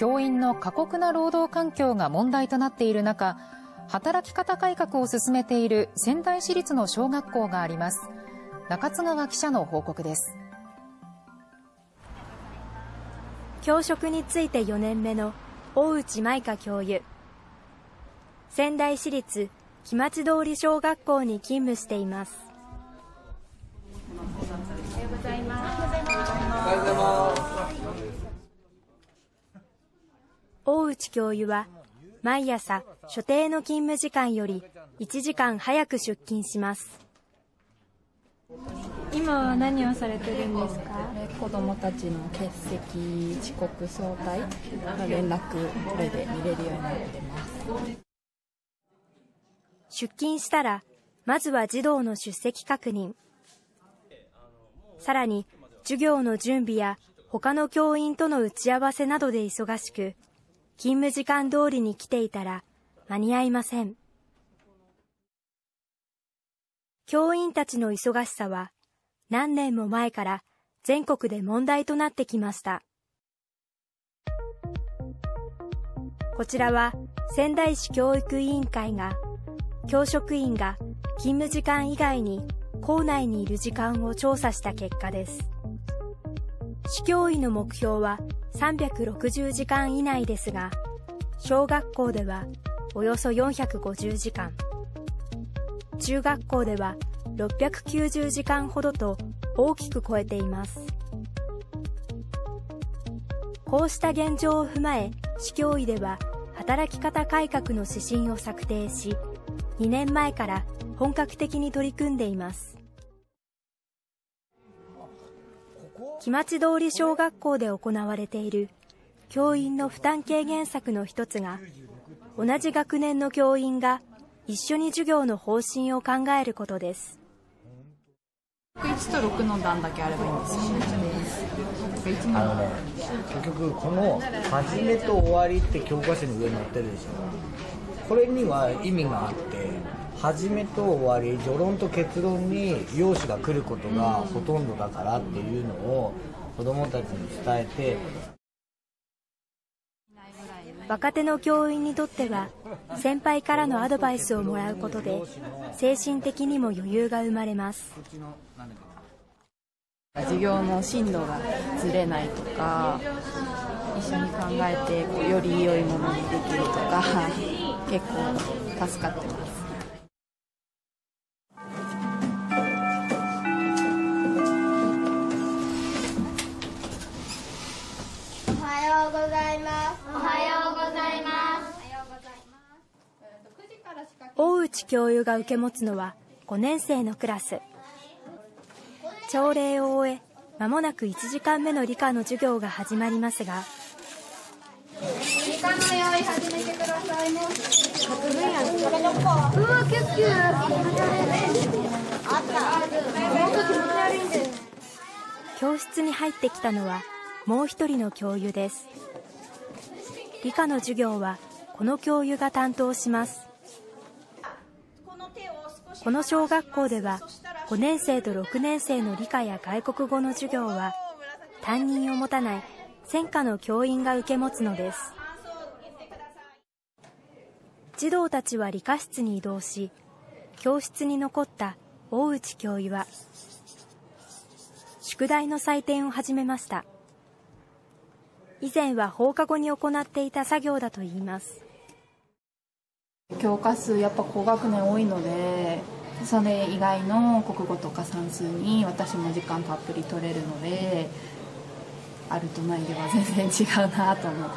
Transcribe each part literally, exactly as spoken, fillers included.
教員の過酷な労働環境が問題となっている中、働き方改革を進めている仙台市立の小学校があります。中津川記者の報告です。 教職についてよねんめの大内舞香教諭、仙台市立木町通り小学校に勤務しています。おはようございます。大内教諭は毎朝所定の勤務時間よりいちじかん早く出勤します。今は何をされてるんですか？ 子どもたちの欠席、遅刻、早退の連絡、これで見れるようになってます。 出勤したらまずは児童の出席確認、さらに授業の準備や他の教員との打ち合わせなどで忙しく、勤務時間通りに来ていたら間に合いません。教員たちの忙しさは何年も前から全国で問題となってきました。こちらは仙台市教育委員会が教職員が勤務時間以外に校内にいる時間を調査した結果です。市教委の目標はさんびゃくろくじゅうじかん以内ですが、小学校ではおよそよんひゃくごじゅうじかん、中学校ではろっぴゃくきゅうじゅうじかんほどと大きく超えています。こうした現状を踏まえ、市教委では働き方改革の指針を策定し、にねんまえから本格的に取り組んでいます。木町通り小学校で行われている教員の負担軽減策の一つが、同じ学年の教員が一緒に授業の方針を考えることです。 いちとろくの段だけあればいいんですよね。 あのね、結局この始めと終わりって教科書の上に載ってるでしょ。これには意味があって、始めと終わり、序論と結論に要旨が来ることがほとんどだからっていうのを子どもたちに伝えて、 若手の教員にとっては先輩からのアドバイスをもらうことで精神的にも余裕が生まれます。 授業の進度がずれないとか、一緒に考えてこうより良いものにできるとか、結構助かってます。 おはようございます。おはようございます。 大内教諭が受け持つのはごねんせいのクラス。朝礼を終え、まもなくいちじかんめの理科の授業が始まりますが、 理科の用意始めてくださいね。うわ、キュッキュあった。 教室に入ってきたのはもう一人の教諭です。理科の授業はこの教諭が担当します。この小学校ではごねんせいとろくねんせいの理科や外国語の授業は担任を持たない専科の教員が受け持つのです。児童たちは理科室に移動し、教室に残った大内教諭は宿題の採点を始めました。以前は放課後に行っていた作業だといいます。 教科数やっぱ高学年多いので、それ以外の国語とか算数に私も時間たっぷり取れるので、あるとないでは全然違うなと思って。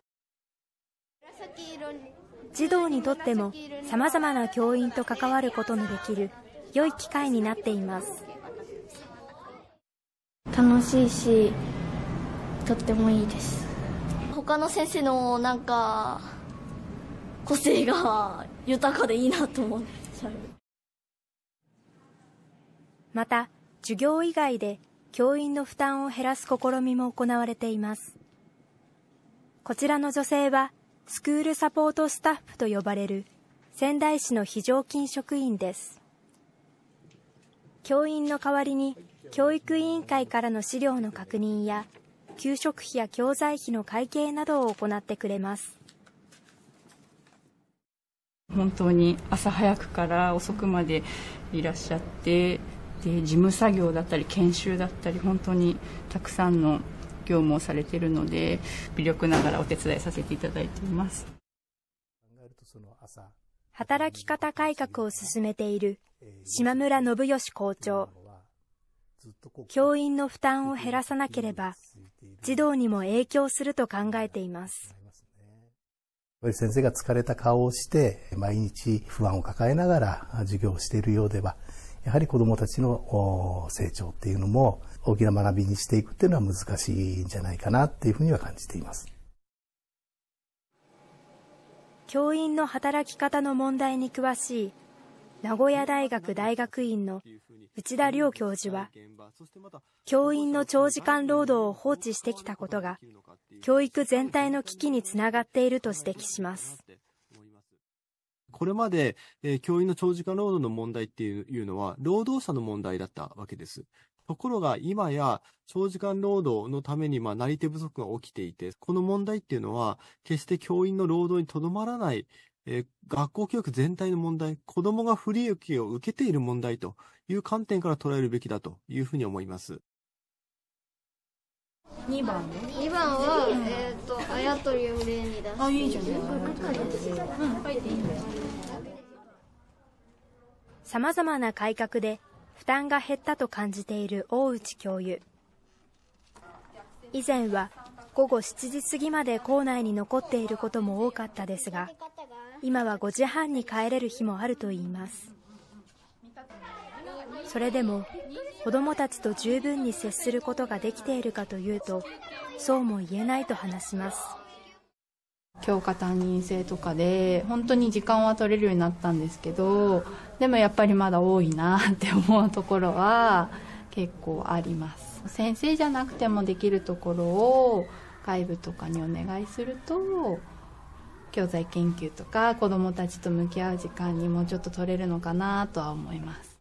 児童にとってもさまざまな教員と関わることのできる良い機会になっています。 楽しいし、とってもいいです。他の先生のなんか個性が豊かでいいなと思っちゃう。 また授業以外で教員の負担を減らす試みも行われています。こちらの女性はスクールサポートスタッフと呼ばれる仙台市の非常勤職員です。教員の代わりに教育委員会からの資料の確認や給食費や教材費の会計などを行ってくれます。 本当に朝早くから遅くまでいらっしゃって、で事務作業だったり研修だったり本当にたくさんの業務をされているので、微力ながらお手伝いさせていただいています。 働き方改革を進めている島村信義校長。教員の負担を減らさなければ児童にも影響すると考えています。 先生が疲れた顔をして毎日不安を抱えながら授業をしているようでは、やはり子どもたちの成長っていうのも大きな学びにしていくっていうのは難しいんじゃないかなっていうふうには感じています。 教員の働き方の問題に詳しい名古屋大学大学院の内田良教授は、教員の長時間労働を放置してきたことが教育全体の危機につながっていると指摘します。 これまで、えー、教員の長時間労働の問題っていうのは労働者の問題だったわけです。ところが今や長時間労働のためにまあなり手不足が起きていて、この問題っていうのは決して教員の労働にとどまらない、えー、学校教育全体の問題、子どもが不利益を受けている問題という観点から捉えるべきだというふうに思います。 にばんにばんは、うん、えっ、ー、とあやとりを例に出して。 あ、いいじゃない。 さまざまな改革で負担が減ったと感じている大内教諭。以前は午後しちじ過ぎまで校内に残っていることも多かったですが、今はごじはんに帰れる日もあるといいます。それでも子どもたちと十分に接することができているかというと、そうも言えないと話します。 教科担任制とかで本当に時間は取れるようになったんですけど、でもやっぱりまだ多いなって思うところは結構あります。先生じゃなくてもできるところを外部とかにお願いすると、教材研究とか子どもたちと向き合う時間にもうちょっと取れるのかなとは思います。